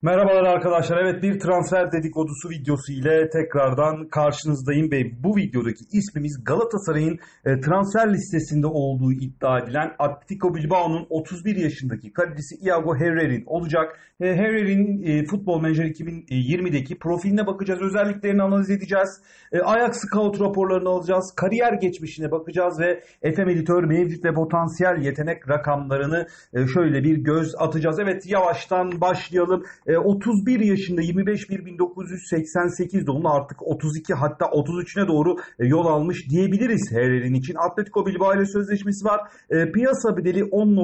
Merhabalar arkadaşlar. Evet, bir transfer dedikodusu videosu ile tekrardan karşınızdayım ve bu videodaki ismimiz Galatasaray'ın transfer listesinde olduğu iddia edilen Atletico Bilbao'nun 31 yaşındaki kalecisi Iago Herrer'in olacak. Herrer'in Futbol Manager 2020'deki profiline bakacağız, özelliklerini analiz edeceğiz. Ajax Scout raporlarını alacağız, kariyer geçmişine bakacağız ve FM Editör mevcut ve potansiyel yetenek rakamlarını şöyle bir göz atacağız. Evet, yavaştan başlayalım. 31 yaşında, 25.1988 doğumlu, artık 32 hatta 33'üne doğru yol almış diyebiliriz Herrer'in için. Atletico Bilbao ile sözleşmesi var. Piyasa bedeli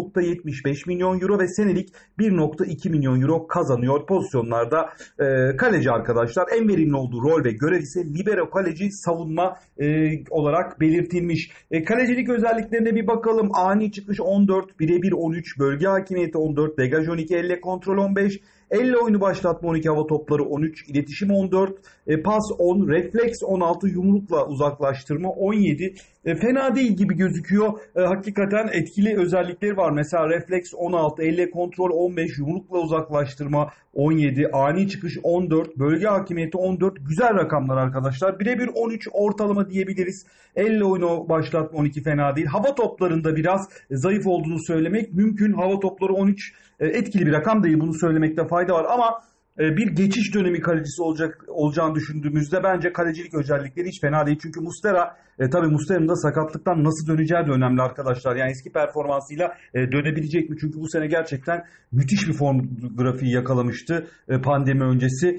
10.75 milyon euro ve senelik 1.2 milyon euro kazanıyor. Pozisyonlarda kaleci arkadaşlar. En verimli olduğu rol ve görev ise libero kaleci, savunma olarak belirtilmiş. Kalecilik özelliklerine bir bakalım. Ani çıkış 14, birebir 13, bölge hakimiyeti 14, degaj 12, elle kontrol 15, elle oyunu başlatma 12, hava topları 13, iletişim 14, pas 10, refleks 16, yumrukla uzaklaştırma 17. Fena değil gibi gözüküyor. Hakikaten etkili özellikleri var. Mesela refleks 16, elle kontrol 15, yumrukla uzaklaştırma 17, ani çıkış 14, bölge hakimiyeti 14. Güzel rakamlar arkadaşlar. Birebir 13 ortalama diyebiliriz. Elle oyunu başlatma 12 fena değil. Hava toplarında biraz zayıf olduğunu söylemek mümkün. Hava topları 13 etkili bir rakam değil. Bunu söylemekte fayda var ama bir geçiş dönemi kalecisi olacağını düşündüğümüzde bence kalecilik özellikleri hiç fena değil. Çünkü Muslera, tabii Muslera'nın da sakatlıktan nasıl döneceği de önemli arkadaşlar. Yani eski performansıyla dönebilecek mi? Çünkü bu sene gerçekten müthiş bir form grafiği yakalamıştı pandemi öncesi.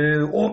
O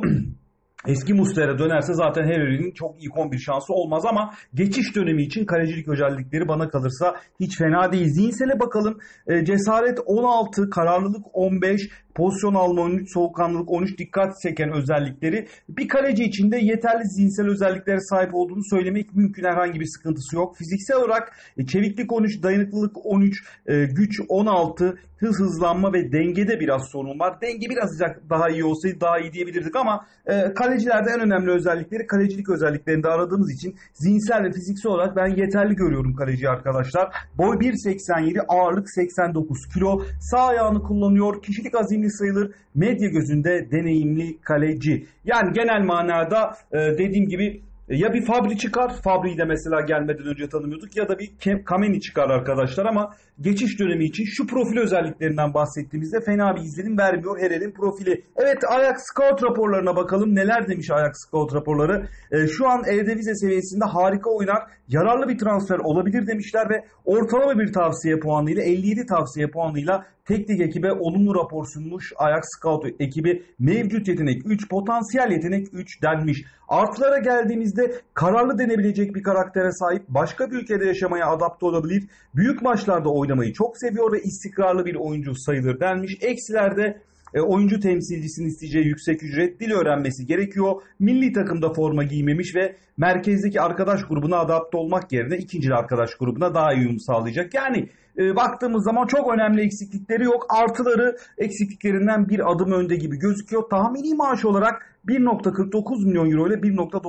eski Muslera dönerse zaten Herrer'in çok ilk 11 şansı olmaz ama geçiş dönemi için kalecilik özellikleri bana kalırsa hiç fena değil. Zihinsele bakalım. Cesaret 16, kararlılık 15, pozisyon alma 13, soğukkanlılık 13, dikkat çeken özellikleri. Bir kaleci için de yeterli zihinsel özelliklere sahip olduğunu söylemek mümkün. Herhangi bir sıkıntısı yok. Fiziksel olarak çeviklik 13, dayanıklılık 13, güç 16, hızlanma ve dengede biraz sorun var. Denge biraz daha iyi olsaydı daha iyi diyebilirdik ama kalecilerde en önemli özellikleri kalecilik özelliklerinde aradığımız için zihinsel ve fiziksel olarak ben yeterli görüyorum kaleciyi arkadaşlar. Boy 1.87, ağırlık 89 kilo. Sağ ayağını kullanıyor. Kişilik azimli sayılır. Medya gözünde deneyimli kaleci. Yani genel manada dediğim gibi ya bir Fabri çıkar. Fabri'yi de mesela gelmeden önce tanımıyorduk. Ya da bir Kameni çıkar arkadaşlar ama geçiş dönemi için şu profil özelliklerinden bahsettiğimizde fena bir izlenim vermiyor Herrer'in profili. Evet, Ajax Scout raporlarına bakalım. Neler demiş Ajax Scout raporları? Şu an Eredivisie seviyesinde harika oynar. Yararlı bir transfer olabilir demişler ve ortalama bir tavsiye puanıyla, 57 tavsiye puanıyla teknik ekibe olumlu rapor sunmuş Ajax Scout ekibi. Mevcut yetenek 3, potansiyel yetenek 3 denmiş. Artılara geldiğimizde kararlı denebilecek bir karaktere sahip, başka bir ülkede yaşamaya adapte olabilir, büyük maçlarda oynamayı çok seviyor ve istikrarlı bir oyuncu sayılır denmiş. Eksilerde oyuncu temsilcisinin isteyeceği yüksek ücret, dil öğrenmesi gerekiyor. Milli takımda forma giymemiş ve merkezdeki arkadaş grubuna adapte olmak yerine ikinci arkadaş grubuna daha iyi uyum sağlayacak. Yani baktığımız zaman çok önemli eksiklikleri yok. Artıları eksikliklerinden bir adım önde gibi gözüküyor. Tahmini maaş olarak 1.49 milyon euro ile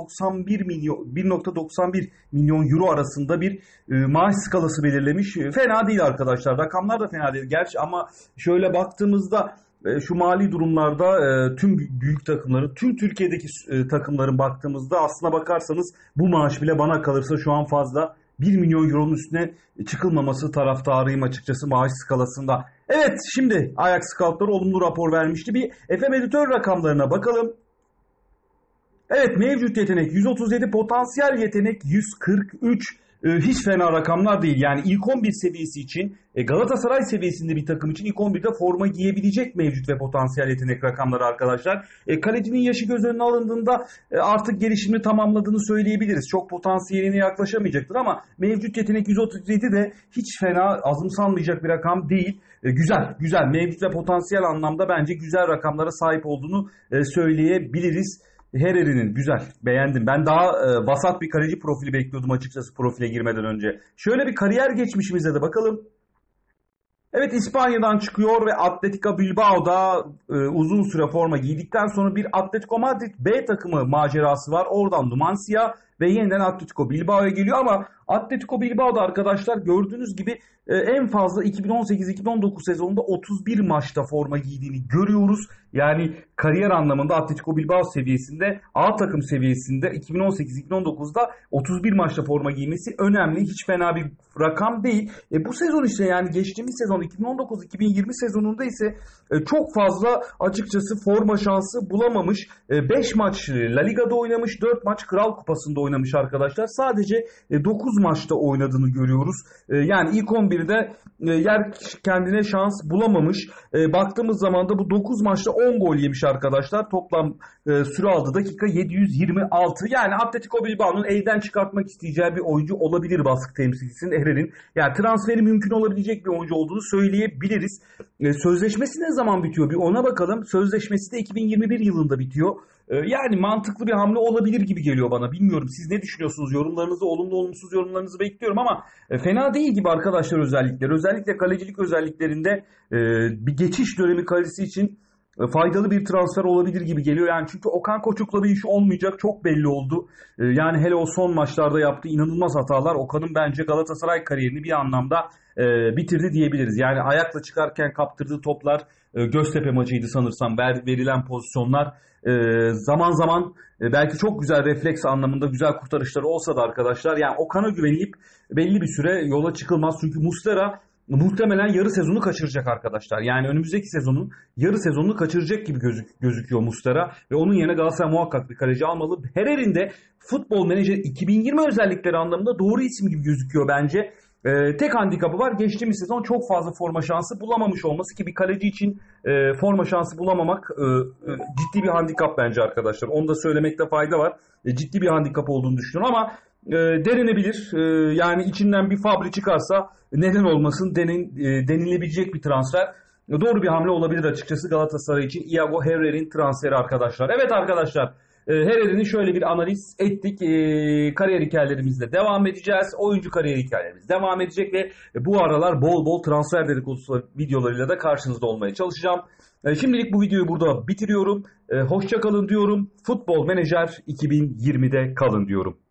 1.91 milyon euro arasında bir maaş skalası belirlemiş. Fena değil arkadaşlar. Rakamlar da fena değil gerçi ama şöyle baktığımızda şu mali durumlarda tüm büyük takımların, tüm Türkiye'deki takımların baktığımızda aslına bakarsanız bu maaş bile bana kalırsa şu an fazla. 1 milyon euronun üstüne çıkılmaması taraftarıyım açıkçası maaş skalasında. Evet, şimdi Ajax Scout'ları olumlu rapor vermişti. Bir FM Editör rakamlarına bakalım. Evet, mevcut yetenek 137, potansiyel yetenek 143. Hiç fena rakamlar değil. Yani ilk 11 seviyesi için Galatasaray seviyesinde bir takım için ilk 11'de forma giyebilecek mevcut ve potansiyel yetenek rakamları arkadaşlar. Kalecinin yaşı göz önüne alındığında artık gelişimini tamamladığını söyleyebiliriz. Çok potansiyeline yaklaşamayacaktır ama mevcut yetenek 137 de hiç fena, azımsanmayacak bir rakam değil. Güzel. Mevcut ve potansiyel anlamda bence güzel rakamlara sahip olduğunu söyleyebiliriz. Herrer'in güzel, beğendim. Ben daha vasat bir kaleci profili bekliyordum açıkçası profile girmeden önce. Şöyle bir kariyer geçmişimize de bakalım. Evet, İspanya'dan çıkıyor ve Atletico Bilbao'da uzun süre forma giydikten sonra bir Atletico Madrid B takımı macerası var. Oradan Numancia ve yeniden Atletico Bilbao'ya geliyor ama Atletico Bilbao'da arkadaşlar gördüğünüz gibi en fazla 2018-2019 sezonunda 31 maçta forma giydiğini görüyoruz. Yani kariyer anlamında Atletico Bilbao seviyesinde, A takım seviyesinde 2018-2019'da 31 maçta forma giymesi önemli. Hiç fena bir rakam değil. Bu sezon işte yani geçtiğimiz sezon 2019-2020 sezonunda ise çok fazla açıkçası forma şansı bulamamış. 5 maç La Liga'da oynamış, 4 maç Kral Kupası'nda oynamış arkadaşlar. Sadece 9 maçta oynadığını görüyoruz. Yani ilk 11'de yer kendine şans bulamamış. Baktığımız zaman da bu 9 maçta 10 gol yemiş arkadaşlar. Toplam süre aldığı dakika 726. Yani Atletico Bilbao'nun elden çıkartmak isteyeceği bir oyuncu olabilir baskı temsilcisinin Herrer'in. Yani transferi mümkün olabilecek bir oyuncu olduğunu söyleyebiliriz. Sözleşmesi ne zaman bitiyor? Bir ona bakalım. Sözleşmesi de 2021 yılında bitiyor. Yani mantıklı bir hamle olabilir gibi geliyor bana. Bilmiyorum siz ne düşünüyorsunuz? Yorumlarınızı, olumlu olumsuz yorumlarınızı bekliyorum ama fena değil gibi arkadaşlar özellikler. Özellikle kalecilik özelliklerinde bir geçiş dönemi kalecisi için faydalı bir transfer olabilir gibi geliyor. Yani çünkü Okan Koçuk'la bir iş olmayacak çok belli oldu. Yani hele o son maçlarda yaptığı inanılmaz hatalar Okan'ın bence Galatasaray kariyerini bir anlamda bitirdi diyebiliriz. Yani ayakla çıkarken kaptırdığı toplar, Göztepe maçıydı sanırsam, verilen pozisyonlar zaman zaman belki çok güzel refleks anlamında güzel kurtarışları olsa da arkadaşlar yani Okan'a güvenip belli bir süre yola çıkılmaz. Çünkü Muslera muhtemelen yarı sezonu kaçıracak arkadaşlar. Yani önümüzdeki sezonun yarı sezonunu kaçıracak gibi gözüküyor Muslera. Ve onun yerine Galatasaray muhakkak bir kaleci almalı. Herrer'in de Futbol Menajer 2020 özellikleri anlamında doğru isim gibi gözüküyor bence. Tek handikapı var. Geçtiğimiz sezon çok fazla forma şansı bulamamış olması ki bir kaleci için forma şansı bulamamak ciddi bir handikap bence arkadaşlar. Onu da söylemekte fayda var. Ciddi bir handikap olduğunu düşünüyorum ama denenebilir. Yani içinden bir Fabri çıkarsa neden olmasın denilebilecek bir transfer. Doğru bir hamle olabilir açıkçası Galatasaray için. Iago Herrer'in transferi arkadaşlar. Evet arkadaşlar. Herrer'ini şöyle bir analiz ettik. Kariyer hikayelerimizle devam edeceğiz. Oyuncu kariyer hikayelerimiz devam edecek ve bu aralar bol bol transfer dedikodusu videolarıyla da karşınızda olmaya çalışacağım. Şimdilik bu videoyu burada bitiriyorum. Hoşça kalın diyorum. Futbol Menajer 2020'de kalın diyorum.